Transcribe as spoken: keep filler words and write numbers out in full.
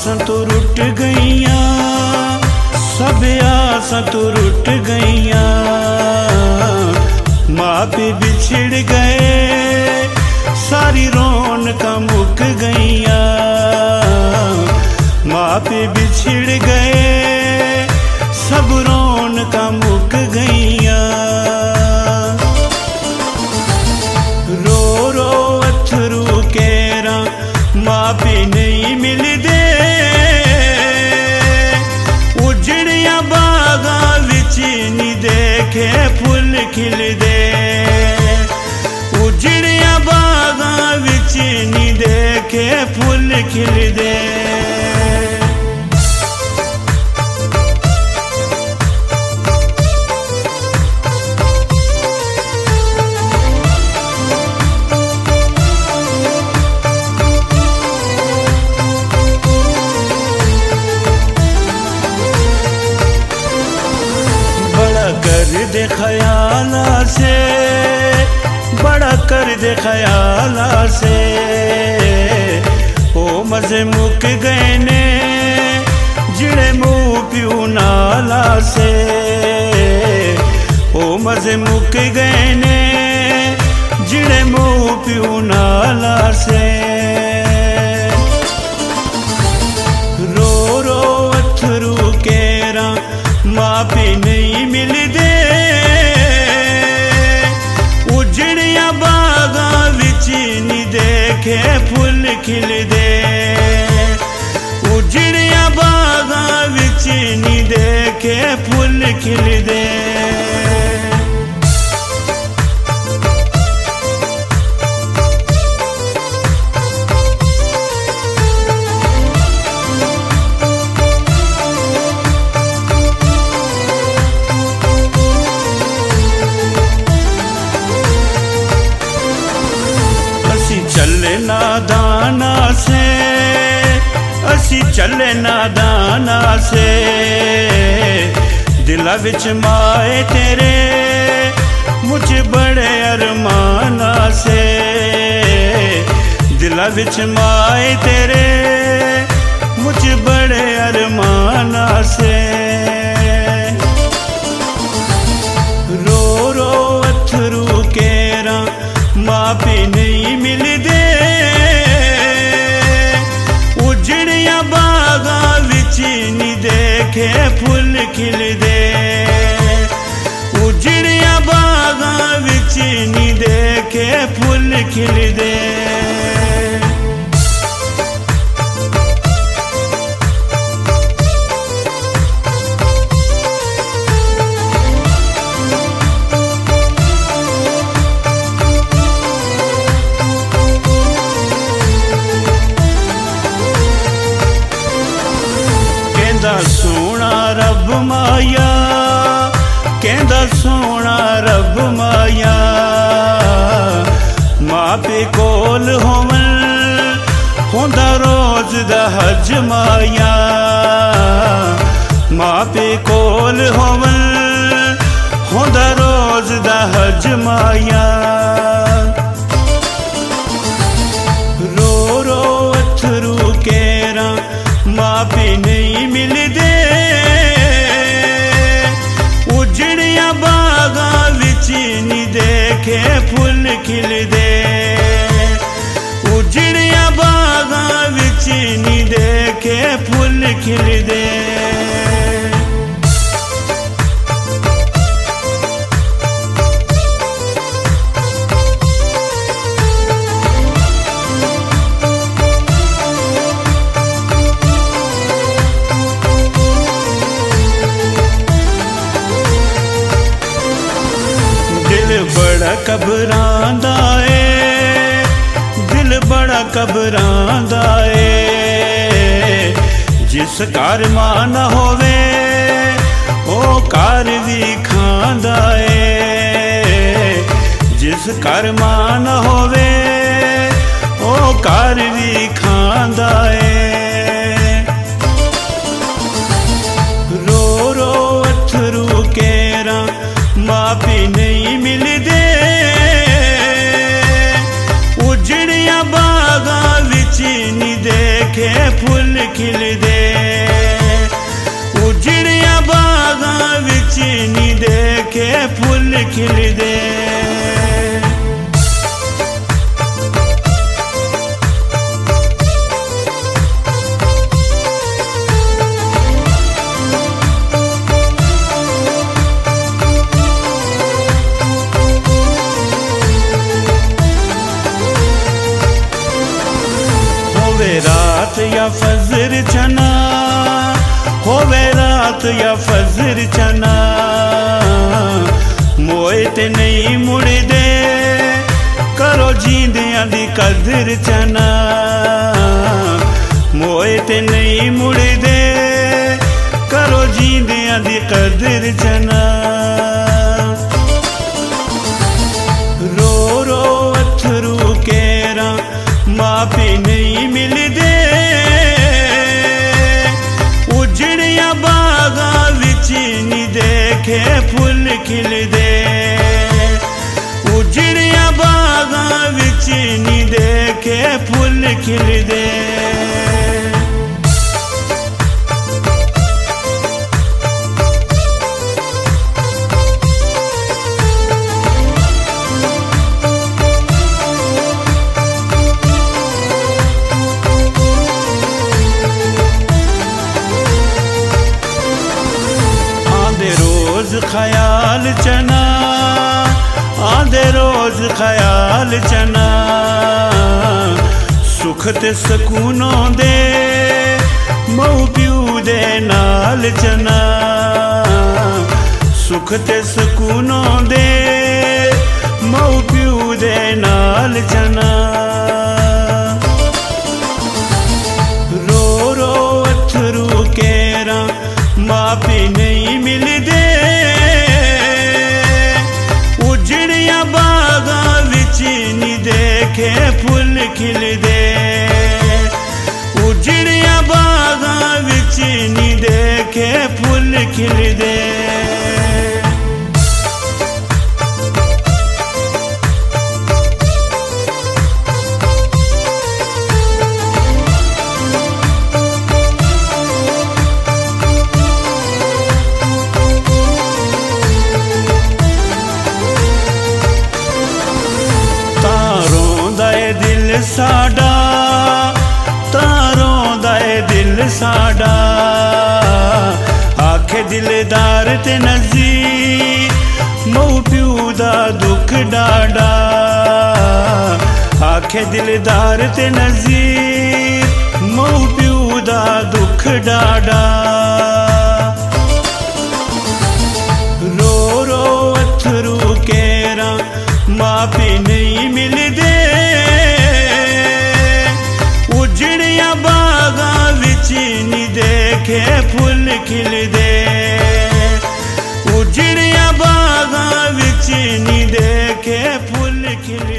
आसां तो रुट गईयां, सब आसां तो रुट गईयां। माँ पे बिछड़ गए सारी रौनकां मुक गईयां। माँ पे बिछड़ गए सब रौनकां मुक गईयां। रो रो अथरू केरा माँ पे नहीं मिलदे, उजड़िया बागां विच नी देखे फुल खिलदे। उजड़िया बागां विच नी देखे फुल खिलदे। कर दे ख्याला से, बड़ा कर दे ख्याला से, ओ मजे मुक गए ने जिड़े मुँह प्यू नाला से। ओ मजे मुक गए ने जिड़े मुँह प्यू नाला से। रो रो अथरू केरा माँ पे नहीं मिलदे, उजड़िया बागां विच नी देखे फुल खिलदे। उजड़िया बागां विच नी देखे फुल खिलदे। चले नादाना से, असी चले नादाना से, दिला विच माए तेरे मुझ बड़े अरमाना से। दिला विच माए तेरे मुझ बड़े अरमाना से। रो रो अथरू केरा माँ पे नहीं मिलदे, उजड़िया बागां विच नी देखे फुल खिलदे। उजड़िया बागां विच नी देखे फुल खिलदे। सोना रब माया, कहंदा सोना रब माया, माँ पे कोल होवन होंदा रोज दा हज माया। माँ पे कोल होवन होंदा रोज दा हज माया। रो रो अथरू केरा माँ पे नहीं मिलदे, उजड़िया बागां विच नी देखे फुल खिलदे। उजड़िया बागां विच नी देखे फुल खिलदे। बड़ा घबरांदा ए, दिल बड़ा घबरांदा ए। जिस घर मां ना होवे ओ घर भी खांदा ए। जिस घर मां ना होवे ओ घर भी खांदा ए। रो रो अथरू केरा माँ पे नहीं मिलदे, उजड़िया बागां विच नी देखे फुल खिलदे। खिलदे उजड़िया बागां विच नी देखे फुल खिलदे रात या फजर चना होवे रात या फजर चना मोए ते नहीं मुड़दे करो जींदियां दी कदर चना मोए ते नहीं मुड़दे करो जींदियां दी कदर चना रो रो अथरू केरा मापी नहीं मिलदे उजड़िया बागां विच नी देखे फुल खिलदे उजड़िया बागां विच नी देखे फुल खिलदे ख्याल चना आंदे रोज ख्याल चना सुख ते सकूनों दे मऊ प्यू दे नाल चना सुख ते सकूनों दे मऊ प्यू दे नाल चना रो रो अथरू केरा मापी नहीं मिलदे उजड़िया बागां विच नी देखे फुल खिलदे उजड़िया बागां विच नी देखे फुल खिलदे साडा तारों दाए दिल साडा आखे दिलदार ते नज़ीर मऊ प्यू दा दुख डाडा आखे दिलदार ते नज़ीर मऊ प्यू दा दुख डाडा रो रो अथरू केरा मापी नहीं मिलदे उजड़िया बागां विच नी देखे फुल खिलदे उजड़िया बागां विच नी देखे फुल खिलदे।